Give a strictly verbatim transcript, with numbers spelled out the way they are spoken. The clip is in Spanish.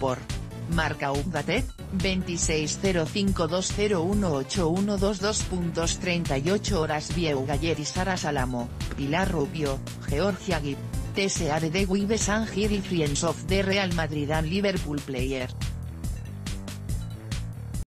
por MARCAUpdated, veintiséis cero cinco dos cero uno ocho uno dos dos treinta y ocho horasView Galler y Sara Salamo, Pilar Rubio, Georgia Gibbs, T S A de Gibbs and Friends of the Real Madrid and Liverpool player.